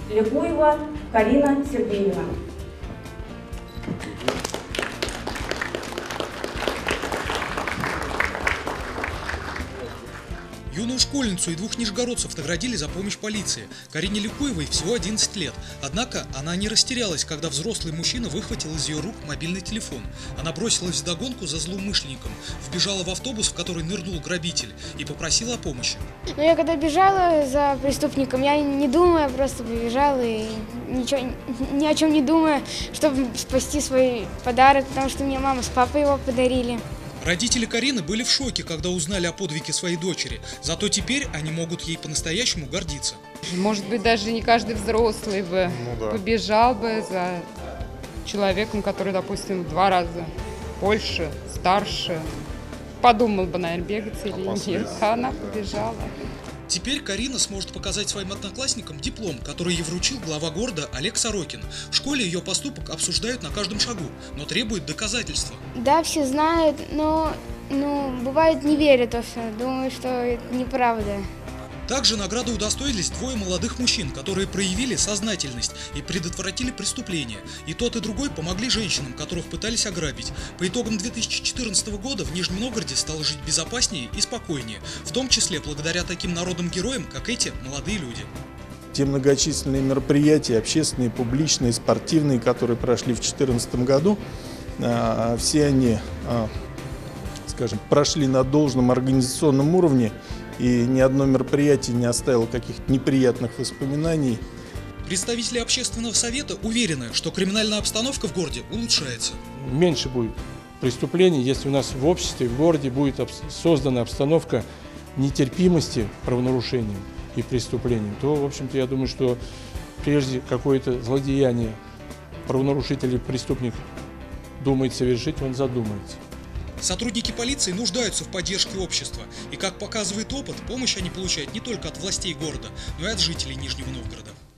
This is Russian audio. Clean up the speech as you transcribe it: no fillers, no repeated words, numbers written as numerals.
Ликуева Карина Сергеевна. Юную школьницу и двух нижегородцев наградили за помощь полиции. Карине Ликуевой всего 11 лет. Однако она не растерялась, когда взрослый мужчина выхватил из ее рук мобильный телефон. Она бросилась вдогонку за злоумышленником, вбежала в автобус, в который нырнул грабитель, и попросила о помощи. Но я когда бежала за преступником, я не думая, просто побежала и ничего, ни о чем не думая, чтобы спасти свой подарок, потому что мне мама с папой его подарили. Родители Карины были в шоке, когда узнали о подвиге своей дочери. Зато теперь они могут ей по-настоящему гордиться. Может быть, даже не каждый взрослый бы побежал бы за человеком, который, допустим, в 2 раза больше, старше. Подумал бы, наверное, бегать или нет. А она побежала. Теперь Карина сможет показать своим одноклассникам диплом, который ей вручил глава города Олег Сорокин. В школе ее поступок обсуждают на каждом шагу, но требует доказательства. Да, все знают, но бывает не верят во все, думаю, что это неправда. Также награды удостоились 2 молодых мужчин, которые проявили сознательность и предотвратили преступление. И тот, и другой помогли женщинам, которых пытались ограбить. По итогам 2014 года в Нижнем Новгороде стало жить безопаснее и спокойнее, в том числе благодаря таким народным героям, как эти молодые люди. Те многочисленные мероприятия, общественные, публичные, спортивные, которые прошли в 2014 году, все они, скажем, прошли на должном организационном уровне, и ни одно мероприятие не оставило каких-то неприятных воспоминаний. Представители общественного совета уверены, что криминальная обстановка в городе улучшается. Меньше будет преступлений, если у нас в обществе, в городе будет создана обстановка нетерпимости к правонарушениям и преступлениям, то, в общем-то, я думаю, что прежде какое-то злодеяние правонарушитель или преступник думает совершить, он задумается. Сотрудники полиции нуждаются в поддержке общества, и, как показывает опыт, помощь они получают не только от властей города, но и от жителей Нижнего Новгорода.